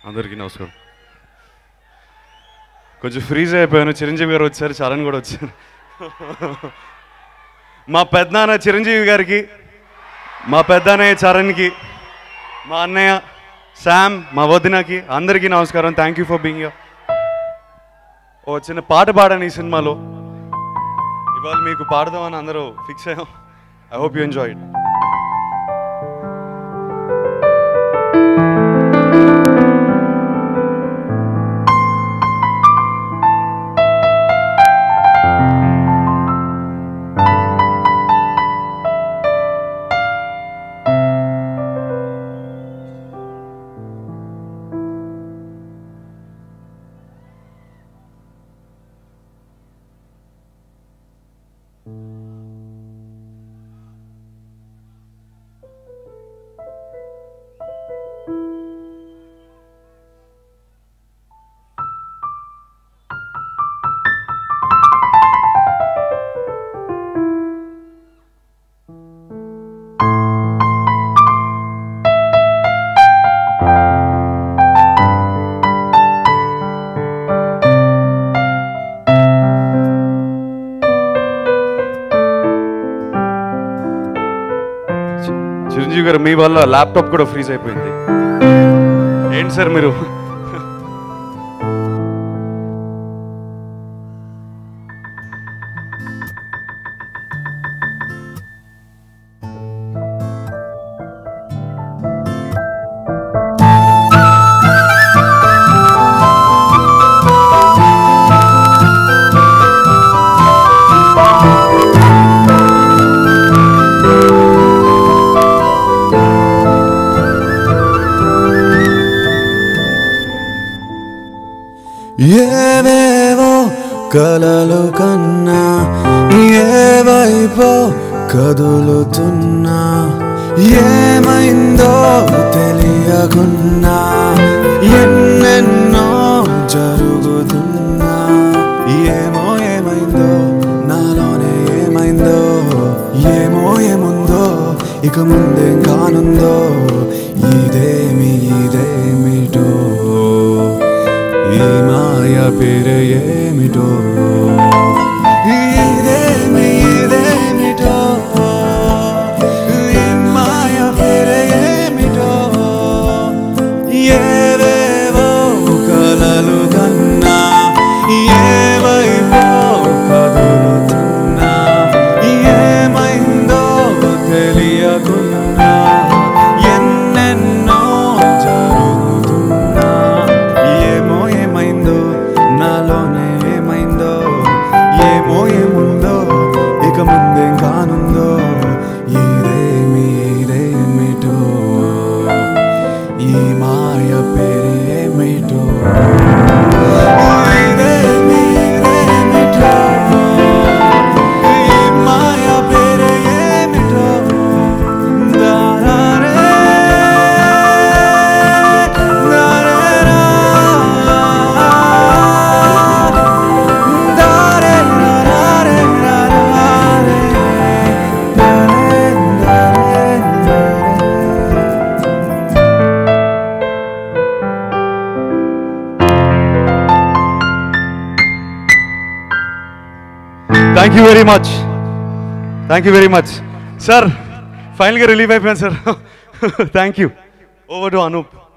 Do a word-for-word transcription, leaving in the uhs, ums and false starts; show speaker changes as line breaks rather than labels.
అందరికీ నమస్కారం. కొంచెం ఫ్రీజ్ అయిపోయాను. చిరంజీవి గారు వచ్చారు, చరణ్ కూడా వచ్చారు. మా పెద్దనాన్న చిరంజీవి గారికి, మా పెద్దన్నయ్య చరణ్కి, మా అన్నయ్య శామ్, మా వదినకి అందరికీ నమస్కారం. Thank you for being here. ఓ చిన్న పాట పాడాను ఈ సినిమాలో. ఇవాళ మీకు పాడదామని అందరూ ఫిక్స్ అయ్యాం. I hope you enjoy it. Chiranjeevi garu, మీ వల్ల ల్యాప్టాప్ కూడా ఫ్రీజ్ అయిపోయింది. ఏంటి సార్ మీరు?
ఏవేవో కలలు కన్నా ఏవైపో కదులుతున్నా, ఏమైందో తెలియకున్నా ఎన్నెన్నో జరుగుతున్నా, ఏమో ఏమైందో నాలోనే ఏమైందో, ఏమో ఏముందో ఇక ముందేం కానుందో, ఇదేమి ఇదేమిటో ఈ మాయ పేరు ఏమిటో, ఇదేమి ఇదేమిటో ఈ మాయ పేరు ఏమిటో, ఏవేవో కలలు కన్నా ఏవైపో కదులుతున్నా, ఏమైందో తెలియకున్నా ఎన్నెన్నో జరుగుతున్నా, ఏమో ఏమైందో నాలోనే ఏమైందో, ఏమో ఏముందో ఇక ముందేం కానుందో, ఇదేమి ఇదేమిటో ఈ మాయ పేరు ఏమిటో, ఇదేమి ఇదేమిటో ఈ మాయ పేరు ఏమిటో, దారారే దారేరా దారే దారే దారే
thank you very much. Thank you very much sir. ఫైనల్గా రిలీవ్ అయిపోయాను సార్. Thank you. Over to Anoop.